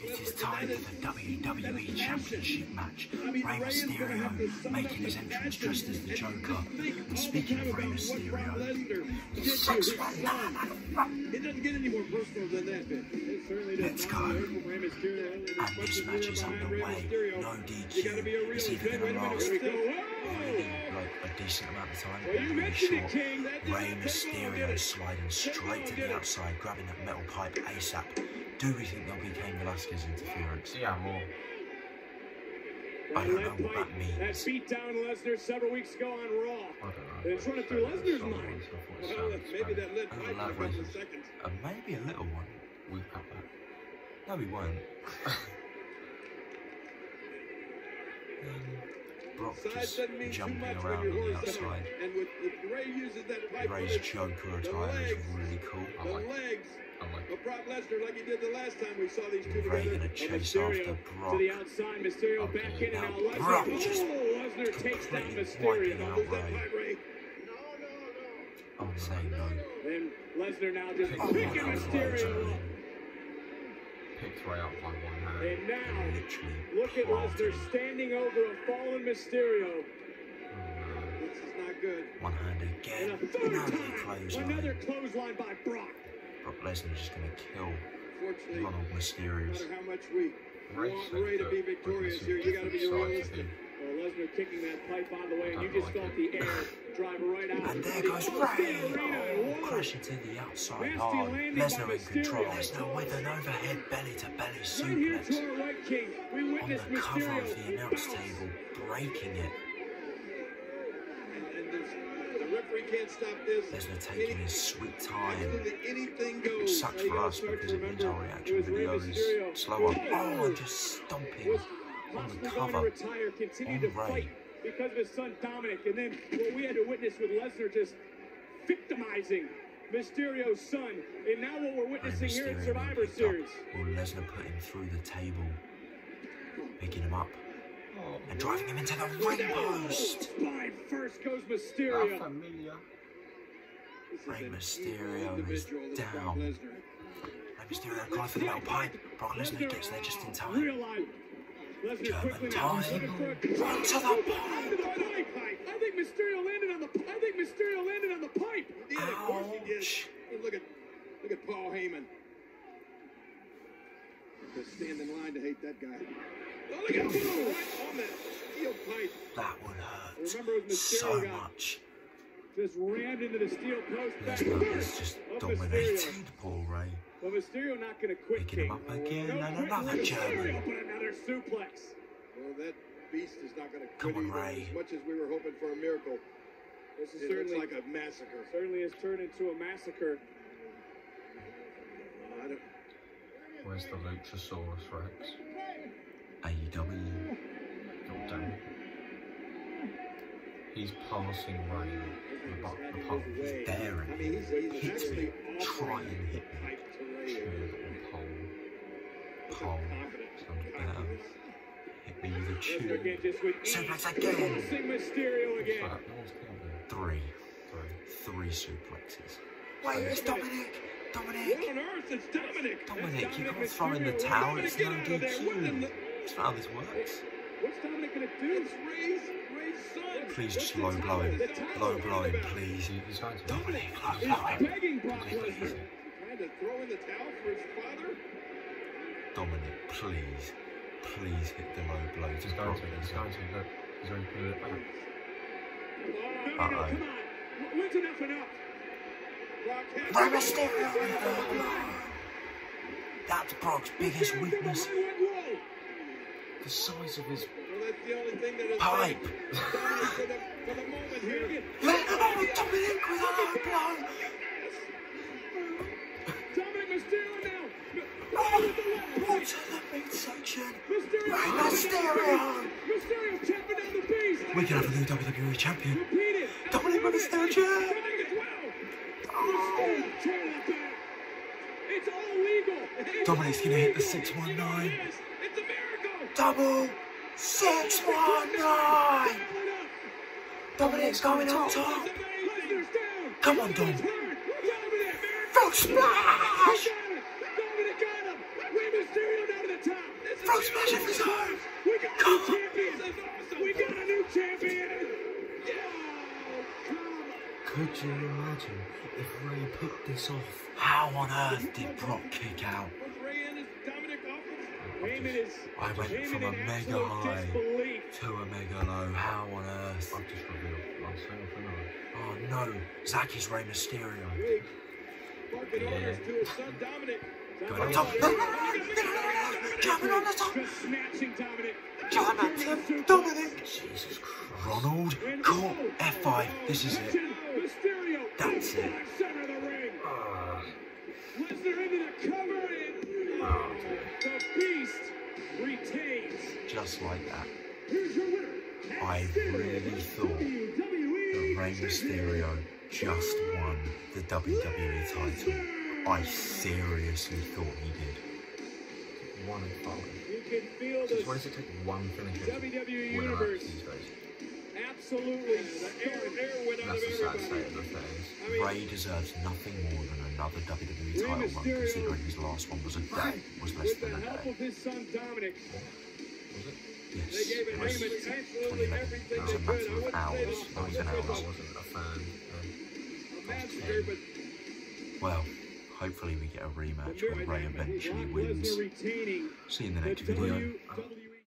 It is time for the WWE Championship match. Rey Mysterio making his entrance dressed as the Joker. And speaking of Rey Mysterio, it doesn't get any more personal than that, Ben. Let's go. And this match is underway. No DQ. It's either going to last a decent amount of time, but really short. Rey Mysterio sliding straight to the outside, grabbing that metal pipe ASAP. Do we think there'll be Cain Velasquez interference? Yeah, more. I don't know what that means. That beat down Lesnar several weeks ago on Raw. I don't know. It's running through Lesnar's mind. Well, maybe that led pipe for a couple of seconds. Maybe a little one. We've got that. No, we won't. Brock just jumping around on the outside. And with Rey uses that pipe, Rey's Joker attire is really cool. The legs of Brock Lesnar, like he did the last time we saw these two Rey together. gonna chase after Brock. To the outside, Mysterio back in, and now Lesnar. Brock just Lesnar takes down Mysterio. wiping out Lose that Rey. pipe, Rey. I'm saying no. And Lesnar now just Oh, picking Mysterio. Picked Rey up by one hand. And now, Literally look at Lesnar standing over a fallen Mysterio. Oh, This is not good. One hand And again. a third Another time, clothesline. another clothesline by Brock. Brock Lesnar just gonna kill Unfortunately, Ronald no Mysterio. matter how much we Rey want said Rey to be that victorious we here, can you see got to be different sides of realistic. him. Well, Lesnar kicking that pipe on the way, and I you don't just like felt it. the air drive right out. And there goes Rey. Oh, crashing to the outside hard. Lesnar in control. Lesnar with an overhead belly-to-belly Right here suplex. to our right, King. We On witnessed the cover Mysterio of the announce table, breaking it. And the referee can't stop this. Lesnar taking his sweet time. Absolutely anything goes. It sucks for us because it means our reaction video is slower. Oh, and just stomping on the Possibly going to cover retire, continue to on Rey. fight because of his son Dominic, and then what we had to witness with Lesnar just victimizing Mysterio's son, and now what we're Rey witnessing here in Mysterio Survivor being picked Series. up. Will Lesnar put him through the table, picking him up and driving him into the ring post? Spine first goes La Mysterio. Familia. Rey Mysterio is down. Rey Mysterio calling for the metal pipe. Brock Lesnar gets there just in time. Realize Lesnar German quickly time. now. Run to the pipe. I think Mysterio landed on the. I think Mysterio landed on the pipe. He did, of course he did. Ouch. And look at Paul Heyman. Just stand in line to hate that guy. Oh, look at him right on that steel pipe. That would hurt Remember, it was Mysterio so got much. just rammed into the steel post. Back Lesnar has first just of dominated Mysterio. poor Rey. Well, Mysterio not going to quit. Picking him up again, No and quitting another with German. Mysterio, but another suplex. Well, that beast is not going to quit Come on, either, Rey. as much as we were hoping for a miracle. This is certainly like a massacre. Certainly has turned into a massacre. Where's the Luchasaurus Rex? AEW. God damn it. He's passing Rey the pole. He's daring him. Hit me. Try and hit me. Tube or pole. Pole. Sounds better. Hit me with a tube. Suplex Suplex again. Mysterio What's again. that? No one's counting. Three suplexes. Wait, it's Dominic. What on earth? It's Dominic. Dominic, you can't throw in the towel. It's no DQ. That's not how this works. What's Dominic going to do? It's Rey's son. Please just low blow him. Low blow him, please. He's going to Dominic, low He's blow him. begging Brock Lesnar. Trying to throw in the towel for his father? Dominic, please. Please hit the low blow. He's going to. Look. He's going to put it back. No, come on. When's enough enough? Rey Mysterio with a low blow. That's Brock's biggest weakness. The size of his Well, that's the only thing that is pipe. for the moment here. Dominic with a low blow. Dominic Mysterio now. What's in the midsection? Mysterio. Rey Mysterio. Mysterio tapping down the beast. We can have a new WWE champion. Repeat it. Dominic with a steel chair. Dominic as well. Mysterio tearing that back. It's all legal. Dominic's gonna hit the 619. It's a miracle. Double 619. Dominic's going up top. Lesnar's down. Come on, Dom. Dominic. Frog splash. Dominic got him. Rey Mysterio down to the top. frog smash of his own. We got a new champion. We got a new champion. Could you imagine if Ray picked this off? How on earth did Brock kick out? I went from a mega high to a mega low. How on earth? I've just revealed last thing. Oh no, Zac is Rey Mysterio. Yeah. Going on top. Jumping on the top. Jumping Dominic. Jesus Christ. Ronald caught F5. This is it. That's it. Lesnar into the cover and the beast retains. Just like that. Here's your winner. I really thought that Rey Mysterio just won the WWE title. I seriously thought he did. One and five. You can feel Just the why does it take one finisher WWE to win a match Universe these days? absolutely That's the sad state of affairs. Ray deserves nothing more than another WWE title run, considering his last one was less than a help day. of his son Dominic. Was it? Yes, They gave it him was absolutely 2011. everything It was a they matter could. of hours, not even I hours. wasn't a fan. Massacre, but Well, hopefully we get a rematch where Ray eventually Brock wins. Lesnar retaining See you in the the next video. WWE